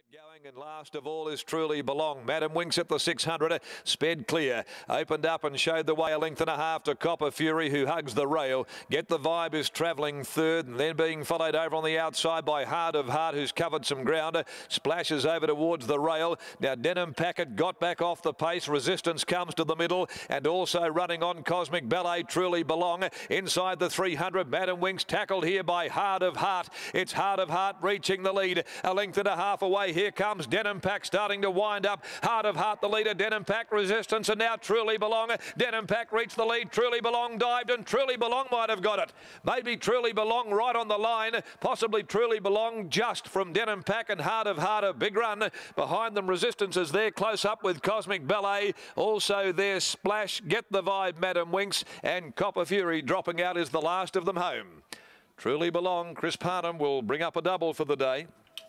Going and last of all is Truly Belong. Madam Winks at the 600, sped clear, opened up and showed the way a length and a half to Copper Fury, who hugs the rail. Get the Vibe is travelling third, and then being followed over on the outside by Heart of Heart, who's covered some ground, splashes over towards the rail. Now Denim Packet got back off the pace. Resistance comes to the middle, and also running on Cosmic Ballet, Truly Belong. Inside the 300, Madam Winks tackled here by Heart of Heart. It's Heart of Heart reaching the lead, a length and a half away. Here comes Denim Pack starting to wind up. Heart of Heart the leader, Denim Pack Resistance, and now Truly Belong. Denim Pack reached the lead, Truly Belong dived, and Truly Belong might have got it. Maybe Truly Belong right on the line, possibly Truly Belong just from Denim Pack, and Heart of Heart a big run. Behind them Resistance is there close up with Cosmic Ballet. Also there's Splash, Get the Vibe, Madam Winks, and Copper Fury dropping out is the last of them home. Truly Belong, Chris Parnham will bring up a double for the day.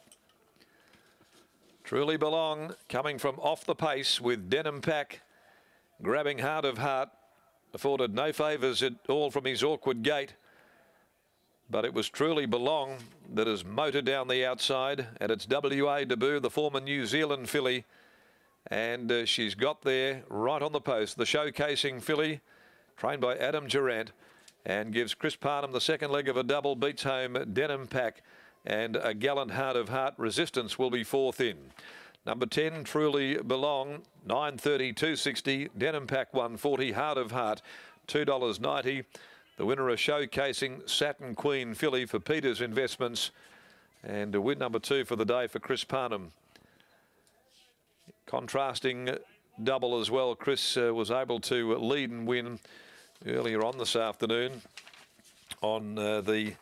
Truly Belong coming from off the pace with Denim Pack grabbing Heart of Heart. Afforded no favours at all from his awkward gait. But it was Truly Belong that has motored down the outside, and it's WA debut, the former New Zealand filly. And she's got there right on the post. The showcasing filly, trained by Adam Durant, and gives Chris Parnham the second leg of a double, beats home Denim Pack. And a gallant Heart of Heart. Resistance will be fourth in. Number 10, Truly Belong, 9.30, 2.60. Denim Pack 1.40. Heart of Heart, $2.90. The winner is showcasing Satin Queen filly for Peters Investments. And a win number 2 for the day for Chris Parnham. Contrasting double as well. Chris was able to lead and win earlier on this afternoon on the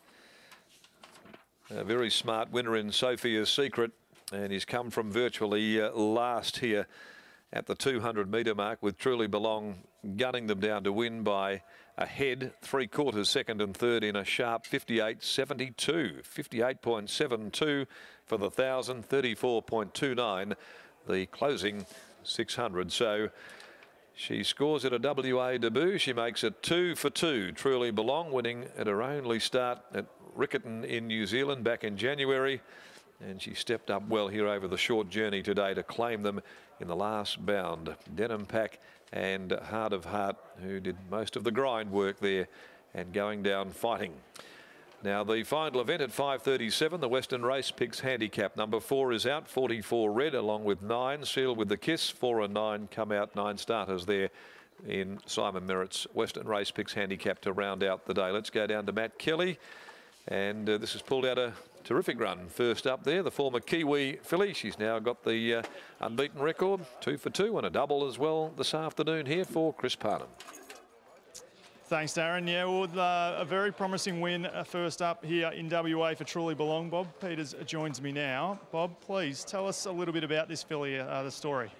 a very smart winner in Sophia's Secret, and he's come from virtually last here at the 200-metre mark, with Truly Belong gunning them down to win by a head, 3/4 second and third in a sharp 58.72. 58.72 for the 1,000, 34.29 the closing 600. So she scores at a WA debut. She makes it 2 for 2. Truly Belong winning at her only start at Riccarton in New Zealand back in January, and she stepped up well here over the short journey today to claim them in the last bound. Denim Pack and Heart of Heart, who did most of the grind work there and going down fighting. Now the final event at 5:37, the Western Race Picks Handicap. Number 4 is out, 44 red, along with 9 sealed with the kiss. 4 and 9 come out, 9 starters there in Simon Merritt's Western Race Picks Handicap to round out the day. Let's go down to Matt Kelly. And this has pulled out a terrific run. First up there, the former Kiwi filly. She's now got the unbeaten record, 2 for 2, and a double as well this afternoon here for Chris Parnham. Thanks, Darren. Yeah, well, a very promising win first up here in WA for Truly Belong. Bob Peters joins me now. Bob, please tell us a little bit about this filly, the story.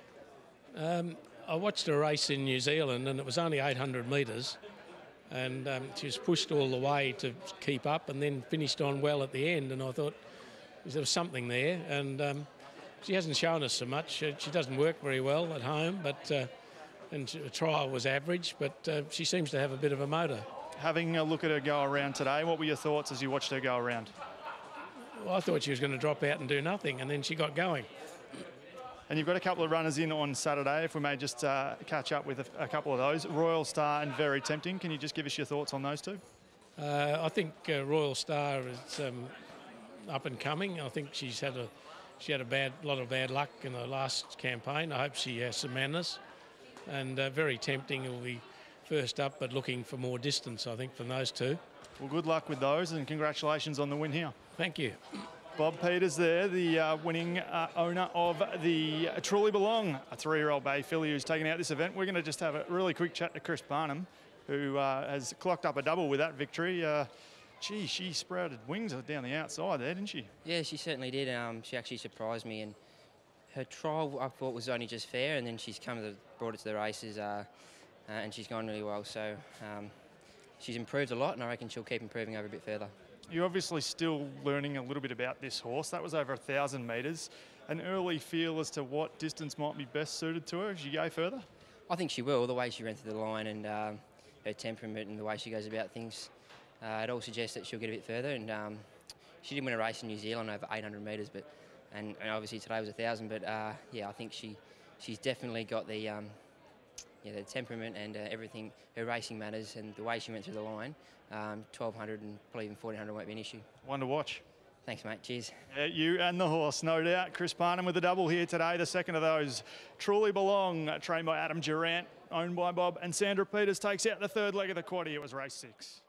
I watched a race in New Zealand, and it was only 800 metres. And she was pushed all the way to keep up, and then finished on well at the end. And I thought there was something there. And she hasn't shown us so much. She doesn't work very well at home, but and the trial was average. But she seems to have a bit of a motor. Having a look at her go around today, what were your thoughts as you watched her go around? Well, I thought she was going to drop out and do nothing, and then she got going. And you've got a couple of runners in on Saturday, if we may just catch up with a couple of those. Royal Star and Very Tempting. Can you just give us your thoughts on those two? I think Royal Star is up and coming. I think she had a lot of bad luck in the last campaign. I hope she has some manners. And Very Tempting will be first up, but looking for more distance, I think, from those two. Well, good luck with those, and congratulations on the win here. Thank you. Bob Peters there, the winning owner of the Truly Belong, a 3-year-old bay filly who's taken out this event. We're going to just have a really quick chat to Chris Parnham, who has clocked up a double with that victory. Gee, she sprouted wings down the outside there, didn't she? Yeah, she certainly did. She actually surprised me, and her trial I thought was only just fair, and then she's brought it to the races, and she's gone really well. So she's improved a lot, and I reckon she'll keep improving over a bit further. You're obviously still learning a little bit about this horse. That was over 1,000 metres. An early feel as to what distance might be best suited to her as you go further? I think she will. The way she ran through the line and her temperament and the way she goes about things, it all suggests that she'll get a bit further. And she did win a race in New Zealand over 800 metres, but and obviously today was 1,000. But yeah, I think she's definitely got the yeah, the temperament and everything. Her racing matters, and the way she went through the line, 1,200 and probably even 1,400 won't be an issue. One to watch. Thanks, mate. Cheers. Yeah, you and the horse, no doubt. Chris Barnum with the double here today. The second of those, Truly Belong, trained by Adam Durant, owned by Bob. And Sandra Peters takes out the third leg of the quaddie. It was race 6.